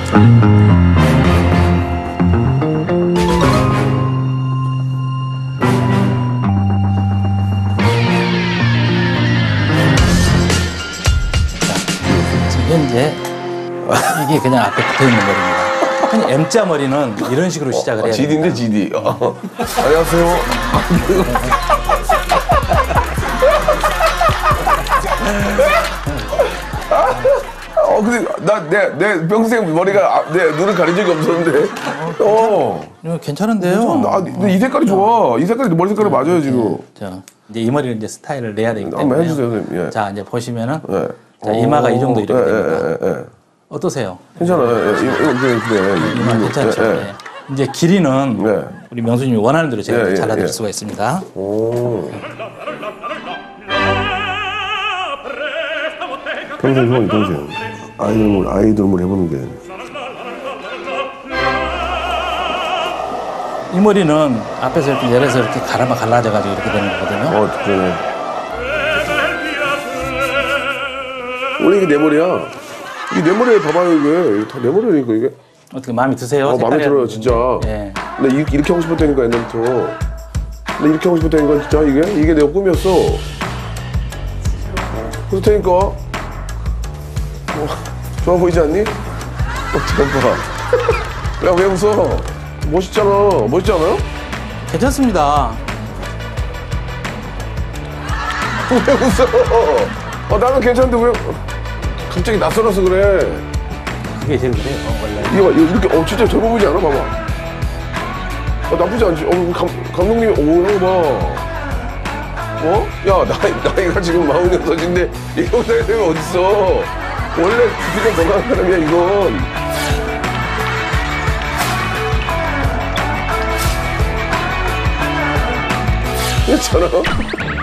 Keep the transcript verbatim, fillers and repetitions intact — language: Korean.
현재 이게 그냥 앞에 붙어 있는 머리입니다. 그냥 M자 머리는 이런 식으로 시작을 해야 지디인데 됩니다. 지디. 어. 안녕하세요. 어 근데 나 내 내 평생 머리가 내 눈을 가린 적이 없었는데. 어. 이거 괜찮은데요? 아, 이 색깔이 좋아. 이 색깔이 머리 색깔이 맞아요 지금. 자, 이제 이 머리를 이제 스타일을 내야 되기 때문에. 한번 해주세요, 선생님. 예. 자, 이제 보시면은 예. 자, 이마가 이 정도 이렇게 예, 됩니다. 예, 예, 예. 어떠세요? 괜찮아요. 예, 이거 그래, 그래. 이마 괜찮죠? 예, 예. 네. 이제 길이는 네. 우리 명수님이 원하는 대로 제가 예, 예, 잘라드릴 예. 수가 있습니다. 오. 평생 소원이 평생 아이돌물 아이돌물 해보는 게. 이 머리는 앞에서 이렇게 내려서 이렇게 가라마 갈라져가지고 이렇게 되는 거거든요. 어, 그러네. 원래 이게 내 머리야. 이게 내 머리에 봐봐요, 이게. 이게 다 내 머리니까, 이게. 어떻게 마음에 드세요? 어, 마음에 들어요, 진짜. 예. 나 이렇게, 이렇게 하고 싶었다니까, 옛날부터. 나 이렇게 하고 싶었다니까, 진짜, 이게. 이게 내 꿈이었어. 그렇다니까. 어, 좋아 보이지 않니? 어, 잠깐만. 야, 왜 웃어? 멋있잖아. 멋있지 않아요? 괜찮습니다. 왜 웃어? 어, 나는 괜찮은데 왜 갑자기 낯설어서 그래? 그게 제일 그래요, 원래. 이거, 이거 이렇게, 어, 진짜 젊어 보이지 않아? 봐봐. 어, 나쁘지 않지? 어, 감, 감독님이, 오, 형 봐. 어? 야, 나이, 나이가 지금 마흔여섯인데, 이거 나이 되면 어딨어? 원래 주피가 건강한 사람이야, 이건. 괜찮아?